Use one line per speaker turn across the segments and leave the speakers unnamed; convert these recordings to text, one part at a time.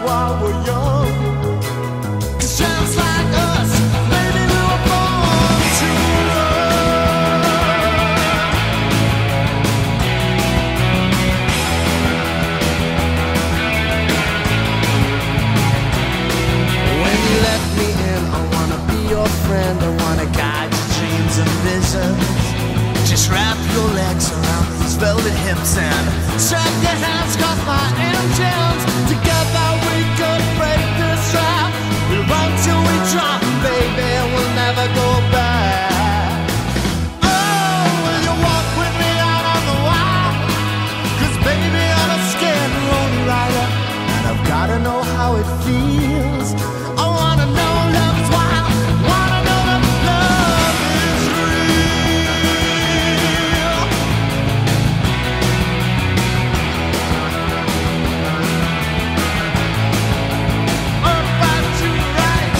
while we're young. 'Cause just like us, maybe we were born to love. When you let me in, I wanna be your friend. I wanna guide your dreams and visions. Just wrap your legs around these velvet hips and strap your hands across my engines. Together we could break this trap. We'll run till we drop, baby, and we'll never go back. Oh, will you walk with me out on the wild? 'Cause baby, I'm a scared road rider, and I've gotta know how it feels. I wanna know love's wild, wanna know that love is real. About you right.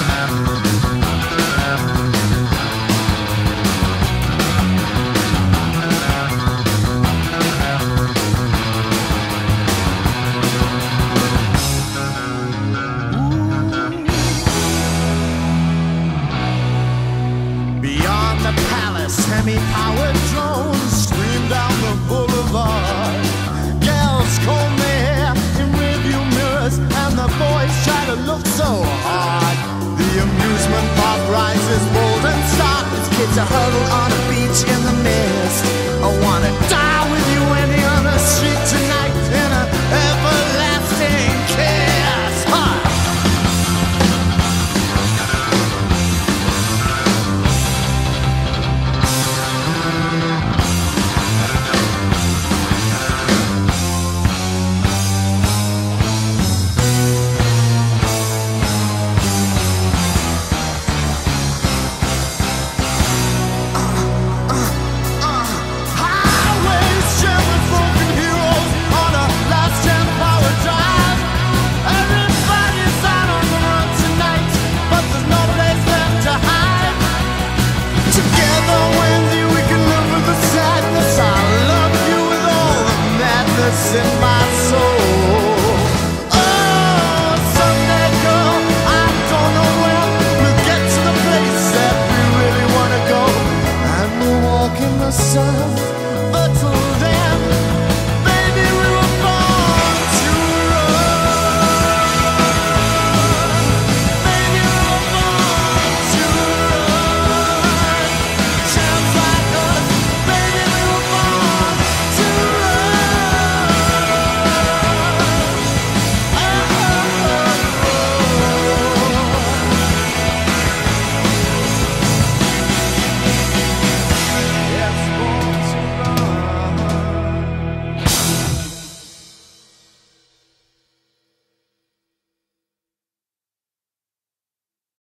Beyond the palace, semi-powered drones stream down the boulevard. Girls comb their hair in rearview mirrors, and the boys try to look so hard. The amusement park